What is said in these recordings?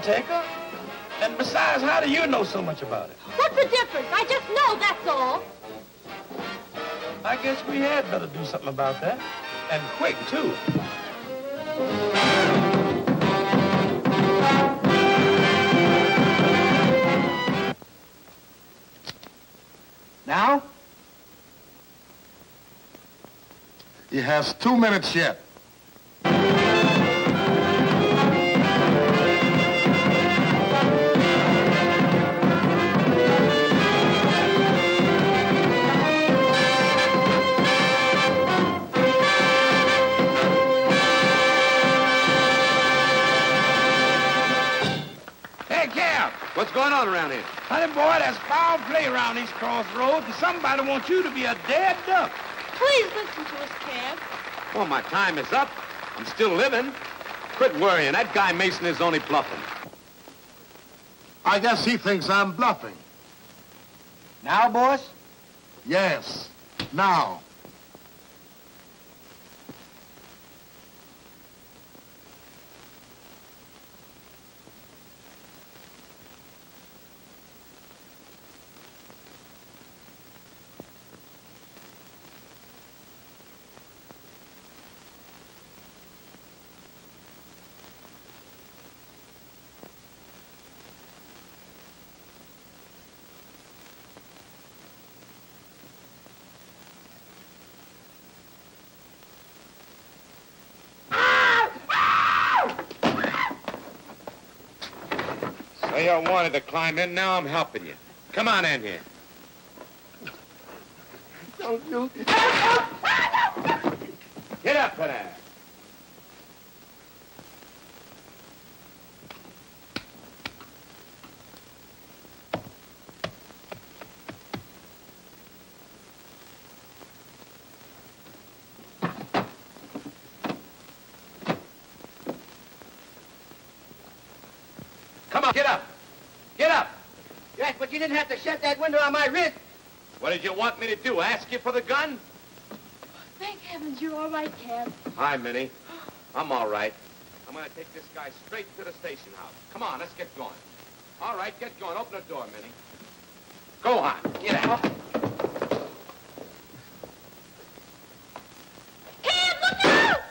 caretaker. And besides, how do you know so much about it? What's the difference? I just know, that's all. I guess we had better do something about that. And quick, too. Now? He has 2 minutes yet. What's going on around here? Honey boy, there's foul play around these crossroads, and somebody wants you to be a dead duck. Please listen to us, Cab. Well, my time is up. I'm still living. Quit worrying. That guy Mason is only bluffing. I guess he thinks I'm bluffing. Now, boss? Yes, now. So you wanted to climb in, now I'm helping you. Come on in here. Don't you... Get up for that. Come on, get up. Get up. Yes, but you didn't have to shut that window on my wrist. What did you want me to do, ask you for the gun? Thank heavens you're all right, Cab. Hi, Minnie. I'm all right. I'm going to take this guy straight to the station house. Come on, let's get going. All right, get going. Open the door, Minnie. Go on. Get out. Cab, look out!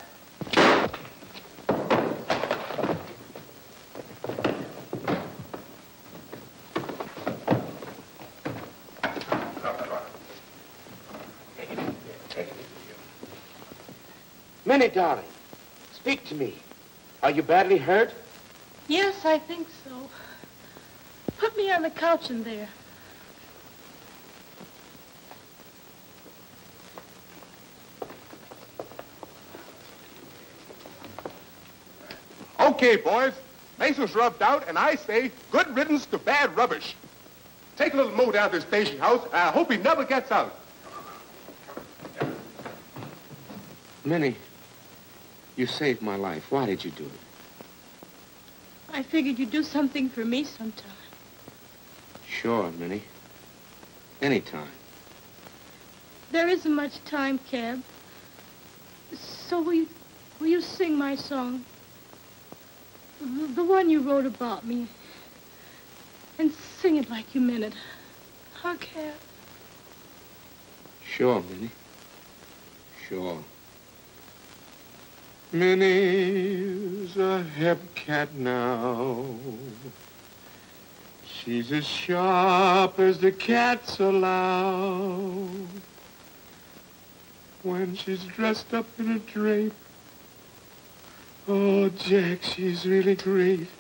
Minnie, darling, speak to me. Are you badly hurt? Yes, I think so. Put me on the couch in there. Okay, boys. Mason's rubbed out, and I say good riddance to bad rubbish. Take a little mow down to the station house. I hope he never gets out. Minnie, you saved my life. Why did you do it? I figured you'd do something for me sometime. Sure, Minnie. Anytime. There isn't much time, Cab. So will you sing my song? The one you wrote about me. And sing it like you meant it. Huh, Cab? Sure, Minnie. Sure. Minnie's a hep cat now. She's as sharp as the cats allow. When she's dressed up in a drape, oh, Jack, she's really great.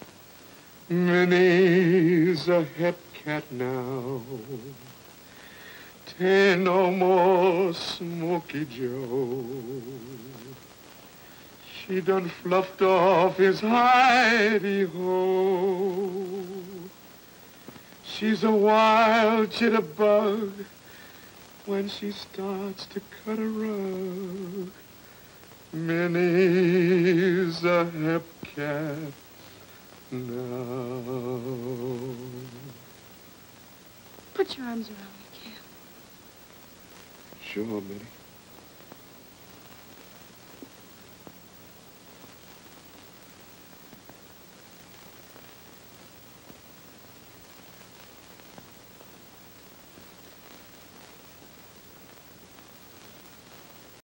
Minnie's a hep cat now. 10 or more Smoky Joe. She done fluffed off his hidey-ho. She's a wild jitterbug when she starts to cut a rug. Minnie's a hep cat now. Put your arms around me, Cab. Sure, Minnie.